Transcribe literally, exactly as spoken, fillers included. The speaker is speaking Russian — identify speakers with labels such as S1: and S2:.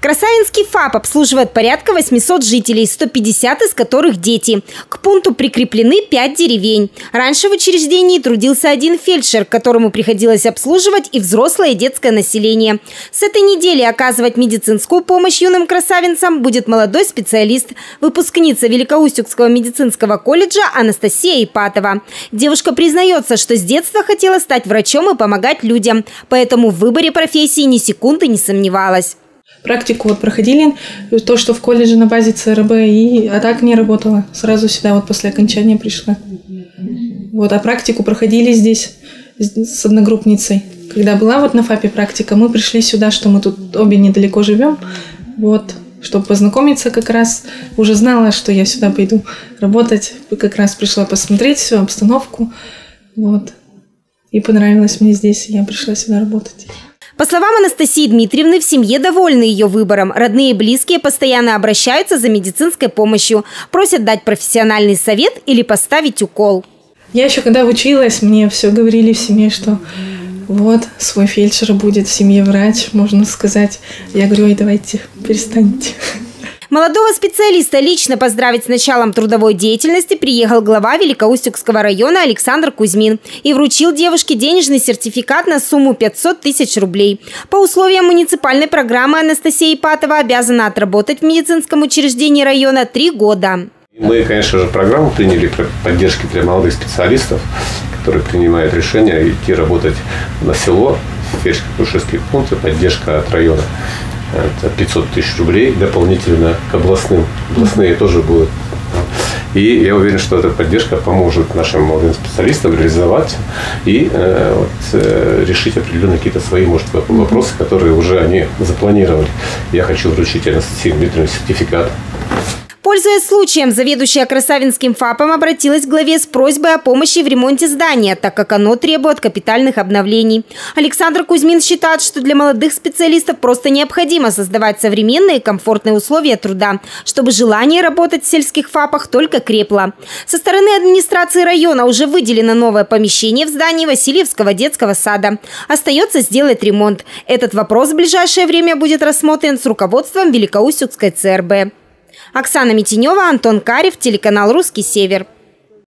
S1: Красавинский ФАП обслуживает порядка восьмисот жителей, сто пятьдесят из которых дети. К пункту прикреплены пять деревень. Раньше в учреждении трудился один фельдшер, которому приходилось обслуживать и взрослое и детское население. С этой недели оказывать медицинскую помощь юным красавинцам будет молодой специалист, выпускница Великоустюгского медицинского колледжа Анастасия Ипатова. Девушка признается, что с детства хотела стать врачом и помогать людям, поэтому в выборе профессии ни секунды не сомневалась.
S2: Практику вот проходили, то, что в колледже на базе ЦРБ, и, а так не работала. Сразу сюда вот после окончания пришла. Вот, а практику проходили здесь с одногруппницей. Когда была вот на ФАПе практика, мы пришли сюда, что мы тут обе недалеко живем, вот, чтобы познакомиться как раз. Уже знала, что я сюда пойду работать, как раз пришла посмотреть всю обстановку, вот. И понравилось мне здесь, и я пришла сюда работать.
S1: По словам Анастасии Дмитриевны, в семье довольны ее выбором. Родные и близкие постоянно обращаются за медицинской помощью. Просят дать профессиональный совет или поставить укол.
S2: Я еще когда училась, мне все говорили в семье, что вот свой фельдшер будет, в семье врач, можно сказать. Я говорю, ой, давайте перестаньте.
S1: Молодого специалиста лично поздравить с началом трудовой деятельности приехал глава Великоустюгского района Александр Кузьмин и вручил девушке денежный сертификат на сумму пятьсот тысяч рублей. По условиям муниципальной программы Анастасия Ипатова обязана отработать в медицинском учреждении района три года.
S3: Мы, конечно же, программу приняли поддержки для молодых специалистов, которые принимают решение идти работать на село, в фельдшерско-акушерские пункты, поддержка от района. Это пятьсот тысяч рублей дополнительно к областным. Областные тоже будут. И я уверен, что эта поддержка поможет нашим молодым специалистам реализовать и э, вот, э, решить определенные какие-то свои, может, вопросы, которые уже они запланировали. Я хочу вручить Анастасии Дмитриевне сертификат.
S1: Пользуясь случаем, заведующая Красавинским ФАПом обратилась к главе с просьбой о помощи в ремонте здания, так как оно требует капитальных обновлений. Александр Кузьмин считает, что для молодых специалистов просто необходимо создавать современные и комфортные условия труда, чтобы желание работать в сельских ФАПах только крепло. Со стороны администрации района уже выделено новое помещение в здании Васильевского детского сада. Остается сделать ремонт. Этот вопрос в ближайшее время будет рассмотрен с руководством Великоустюгской ЦРБ. Оксана Митинева, Антон Карев, телеканал «Русский Север».